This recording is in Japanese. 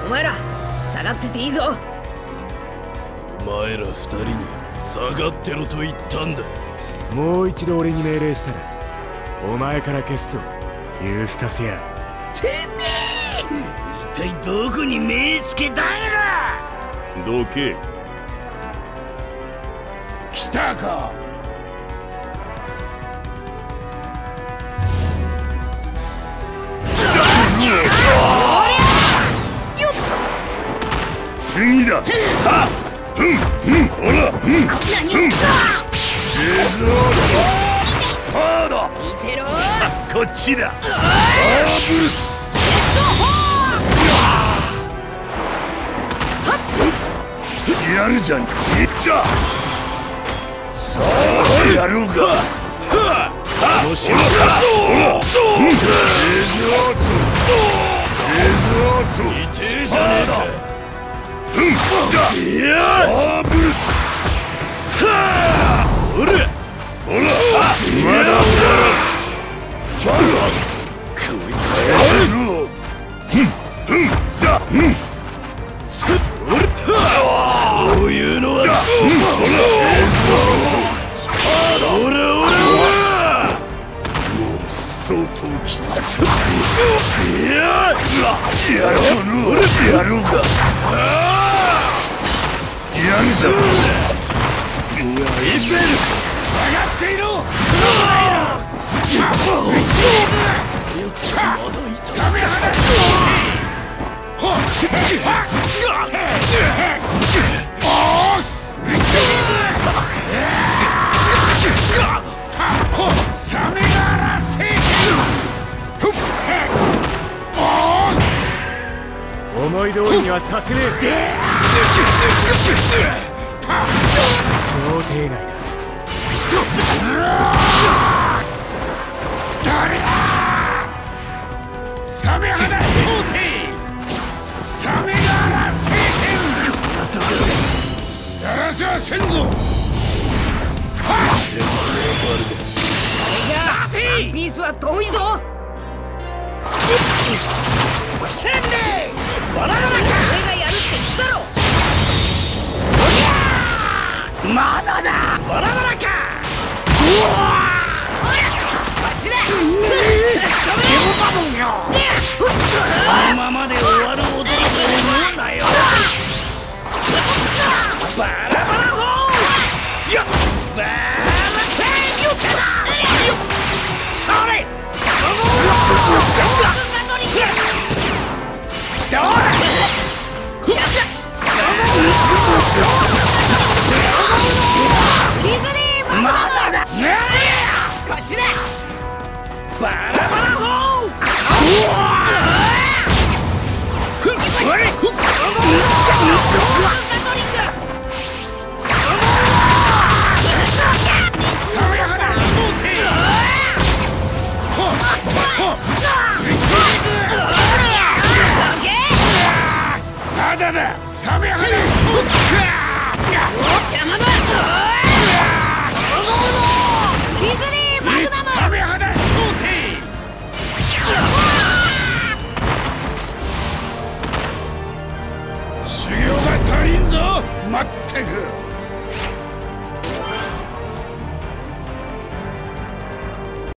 前ら下がってていいぞ。 お前ら二人に下がってろと言ったんだ。 もう一度俺に命令したらお前から消すぞユースタスや。 てめえ、一体どこに目つけたんやら。 どけ。 来たか。次だ。はっ、ほら、スパーだ。こっちだ。ブルス。やるじゃん。いった。さあ、やろうか。楽しみだ。レズアート。痛えじゃねえか。いやブルス。ほらほら、まだ終わらん。こいつのこういうのはスパーだ。ほらもう相当きた。いややろうか。やるじゃん。いや、エベル下がっていろ。 思い通りにはさせねえ。想定内だ。 誰だ。サメ肌想定。サメ肌聖典。やらしはせんぞ。 ワンピースは遠いぞ。 せんべいバナナか。 俺がやるって言ったろ。 まだだ。バナナか。 おらこっちだ。 このままで終わる踊りと思うなよ。バラバラホー。よっバラペンよけだ。よっそれ。どうだ。まだだ。 こっちだ。 バラバラホー。まだだ。サメ肌そう邪魔だ。ディズニーマグナム。 サメ肌想定。修行が足りんぞ。まったく。